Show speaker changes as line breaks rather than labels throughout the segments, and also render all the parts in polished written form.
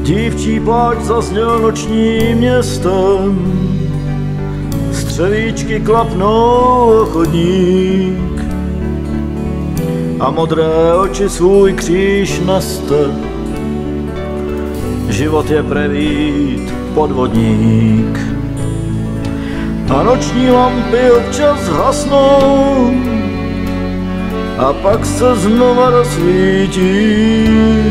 Dívčí pláč zazněl nočním městem, střevíčky klapnou chodník a modré oči svůj kříž neste. Život je prevít podvodník a noční lampy občas hasnou a pak se znova rozsvítí,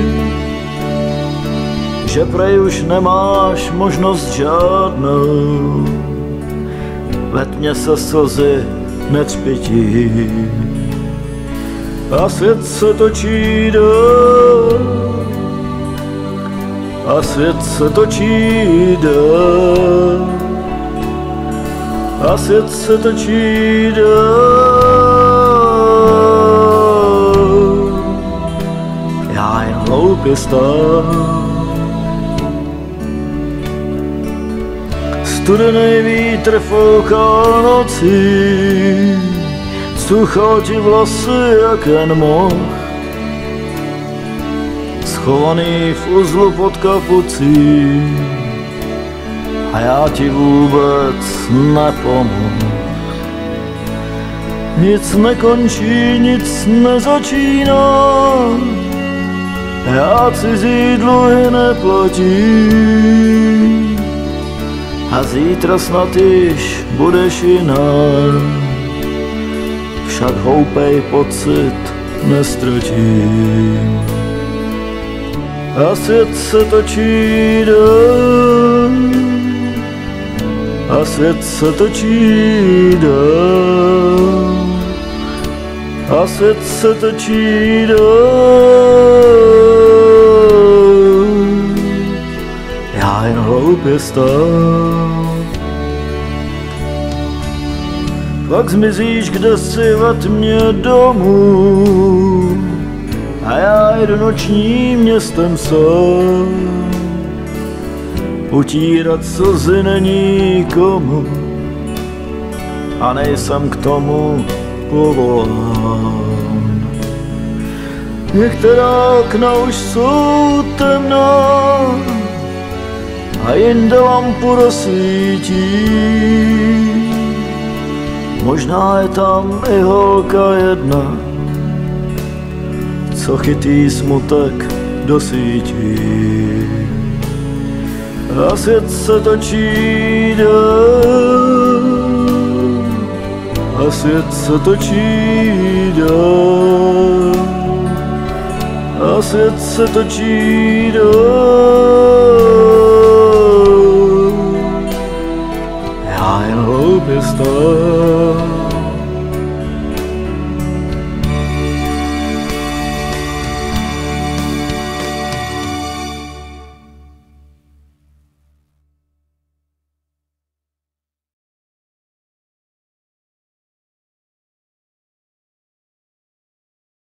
že prej už nemáš možnost žádnou, ve tmě se slzy netřpití a svět se točí dál, a svět se točí dál, a svět se točí dál. Já jen hloupě stál. Studený vítr foukal nocí, suchal ti vlasy jak jen moh, schovaný v uzlu pod kapucí, a já ti vůbec nepomohl. Nic nekončí, nic nezačíná, já cizí dluhy neplatím. A zítra snad již budeš jiná, však hloupej pocit nestratím. A svět se točí dál, a svět se točí dál, a svět se točí dál. Já jen hloupě stál. Pak zmizíš kdesi ve tmě domů a já jdu nočním městem sám. Utírat slzy není komu a nejsem k tomu povolán. Některá okna už jsou temná a jinde lampu rozsvítí. Možná je tam i holka jedna, co chytí smutek do sítí. A svět se točí dál, a svět se točí dál, a svět se točí dál.